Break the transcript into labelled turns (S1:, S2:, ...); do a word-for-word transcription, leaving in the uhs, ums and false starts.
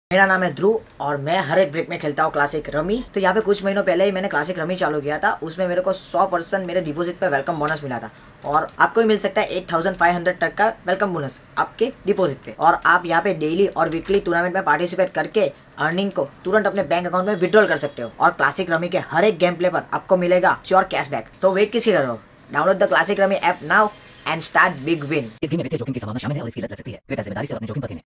S1: मेरा नाम है ध्रुव और मैं हर एक ब्रेक में खेलता हूँ क्लासिक रमी। तो यहाँ पे कुछ महीनों पहले ही मैंने क्लासिक रमी चालू किया था। उसमें मेरे को सौ परसेंट मेरे डिपॉजिट पे वेलकम बोनस मिला था और आपको भी मिल सकता है एट थाउजेंड फाइव हंड्रेड तक का वेलकम बोनस आपके डिपॉजिट पे। और आप यहाँ पे डेली और वीकली टूर्नामेंट में पार्टिसिपेट करके अर्निंग को तुरंत अपने बैंक अकाउंट में विड्रॉल कर सकते हो और क्लासिक रमी के हर एक गेम प्ले पर आपको मिलेगा श्योर कैशबैक। तो वेट किसी कर रहे हो? Download the classic rummy app now and start big win.
S2: इस गेम में वित्तीय जोखिम की संभावना शामिल है और इसकी लत लग सकती है। कृपया जिम्मेदारी से अपने जोखिम पर खेलें।